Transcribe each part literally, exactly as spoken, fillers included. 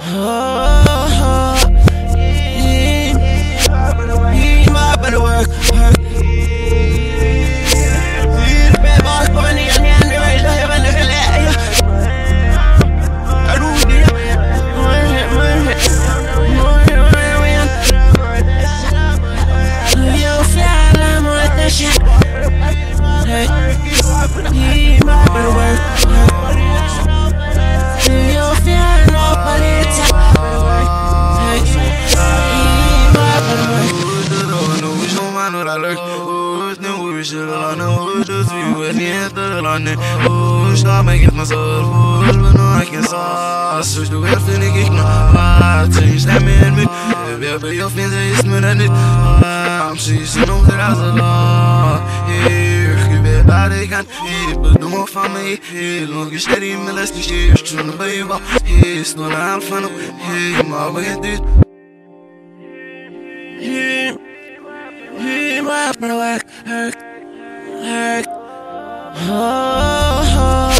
Stop making myself full, but no I can't stop. Switch the way I feel like I'm change that man me. Baby, your fans are just me that it. I'm sure you know that I was a law. Yeah, you bet I they can't hit, but no more for me. Yeah, long as steady, me let's be shit. Trying to baby, yeah, it's not I'm fun. Yeah, my way did. Yeah, yeah, my brother, hurt, hurt. Oh, oh.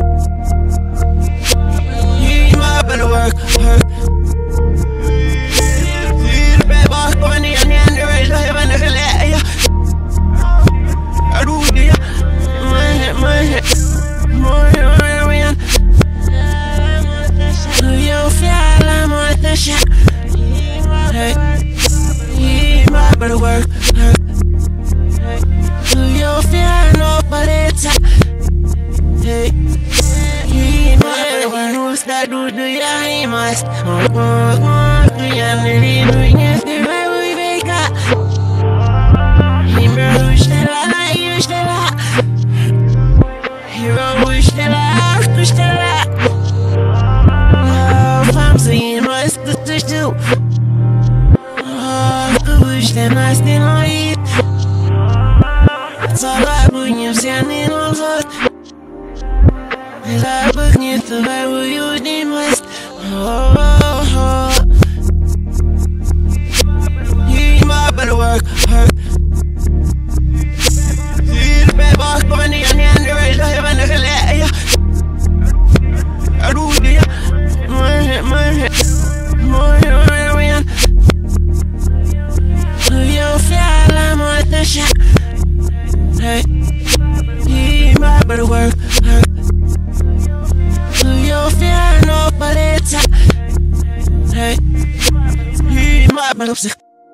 He might better work, work. See the bad boss going in the end, the race, I haven't a delay. I do it, my head, my head, more than you feel I'm on the shot. Hey, he might better work, work. You feel nobody top. Hey, he might who's that dude? Do ya? He must. Oh, oh, oh, we are really doing it the way we wake up. He wish that I used to lie. Hero wish that I wish that I. Oh, I'm saying what's the to do? Oh, wish that I still on it. Собаку не все не нужат. Запах не твою димость. He might better work, work. See the bad boss going in the end, the race, I haven't a delay. I do it, my head, my head, more than you feel I'm on the shot. Hey, he might better work, work. You feel nobody top. Hey, he might better work.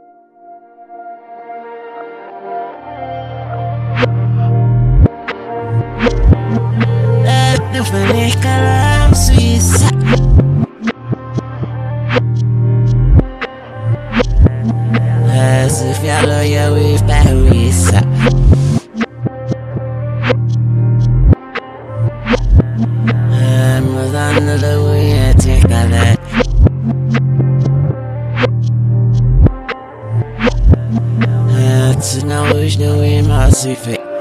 Let the finish kalam Suisse. As if y'all know you with Paris. Another way I take that. That's now wish the way my sweet